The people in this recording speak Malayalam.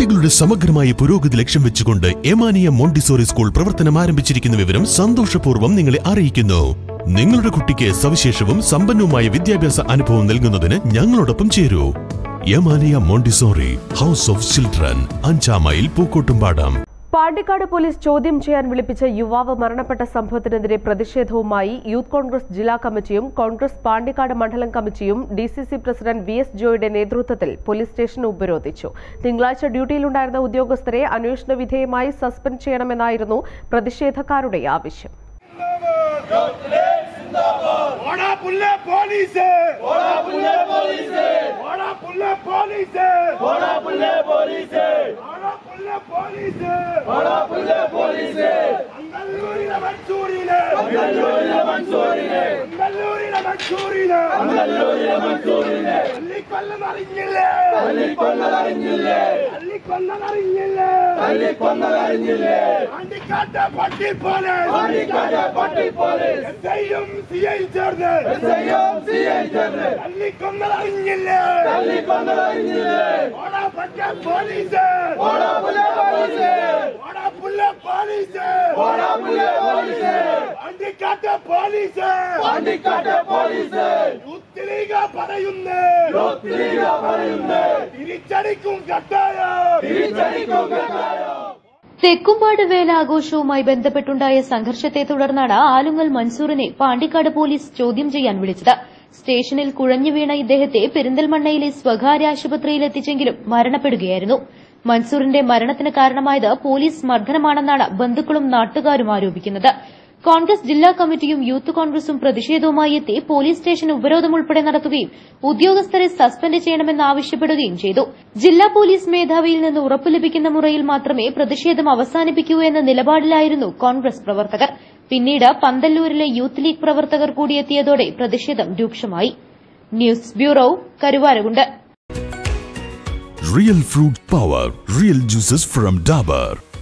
കുട്ടികളുടെ സമഗ്രമായ പുരോഗതി ലക്ഷ്യം വെച്ചുകൊണ്ട് എമാനിയ മോണ്ടിസോറി സ്കൂൾ പ്രവർത്തനം ആരംഭിച്ചിരിക്കുന്ന വിവരം സന്തോഷപൂർവ്വം നിങ്ങളെ അറിയിക്കുന്നു. നിങ്ങളുടെ കുട്ടിക്ക് സവിശേഷവും സമ്പന്നവുമായ വിദ്യാഭ്യാസ അനുഭവം നൽകുന്നതിന് ഞങ്ങളോടൊപ്പം ചേരൂ. Emania Montessori house of children, 5 mile Pookkottumpadam. Pandikkad police ചോദ്യം ചെയ്യാൻ വിളിപ്പിച്ച യുവാവ് മരണപ്പെട്ട സംഭവത്തിനെതിരെ പ്രതിഷേധവുമായി യൂത്ത് കോൺഗ്രസ് ജില്ലാ കമ്മിറ്റിയും കോൺഗ്രസ് പാണ്ടിക്കാട് മണ്ഡലം കമ്മിറ്റിയും ഡിസിസി പ്രസിഡന്റ് വി എസ് ജോയുടെ നേതൃത്വത്തിൽ പോലീസ് സ്റ്റേഷൻ ഉപരോധിച്ചു. തിങ്കളാഴ്ച ഡ്യൂട്ടിയിലുണ്ടായിരുന്ന ഉദ്യോഗസ്ഥരെ അന്വേഷണ വിധേയമായി സസ്പെൻഡ് ചെയ്യണമെന്നായിരുന്നു പ്രതിഷേധക്കാരുടെ ആവശ്യം. തെക്കുംപാട് വേലാഘോഷവുമായി ബന്ധപ്പെട്ടുണ്ടായ സംഘർഷത്തെ തുടർന്നാണ് ആലുങ്ങൽ മൻസൂറിനെ പാണ്ടിക്കാട് പോലീസ് ചോദ്യം ചെയ്യാൻ വിളിച്ചത്. സ്റ്റേഷനിൽ കുഴഞ്ഞു വീണ ഇദ്ദേഹത്തെ പെരിന്തൽമണ്ണയിലെ സ്വകാര്യ ആശുപത്രിയിൽ എത്തിച്ചെങ്കിലും മരണപ്പെടുകയായിരുന്നു. മൻസൂറിന്റെ മരണത്തിന് കാരണമായത് പോലീസ് മർദ്ദനമാണെന്നാണ് ബന്ധുക്കളും നാട്ടുകാരും ആരോപിക്കുന്നത്. കോൺഗ്രസ് ജില്ലാ കമ്മിറ്റിയും യൂത്ത് കോൺഗ്രസും പ്രതിഷേധവുമായി എത്തി പോലീസ് സ്റ്റേഷൻ ഉപരോധം ഉൾപ്പെടെ നടത്തുകയും ഉദ്യോഗസ്ഥരെ സസ്പെൻഡ് ചെയ്യണമെന്നാവശ്യപ്പെടുകയും ചെയ്തു. ജില്ലാ പോലീസ് മേധാവിയിൽ നിന്ന് ഉറപ്പു ലഭിക്കുന്ന മുറയിൽ മാത്രമേ പ്രതിഷേധം അവസാനിപ്പിക്കൂ എന്ന നിലപാടിലായിരുന്നു കോൺഗ്രസ് പ്രവർത്തകർ. പിന്നീട് പന്തല്ലൂരിലെ യൂത്ത് ലീഗ് പ്രവർത്തകർ കൂടിയെത്തിയതോടെ പ്രതിഷേധം രൂക്ഷമായി. News bureau, Karuvarakundu. Real fruit power, real juices from Dabur.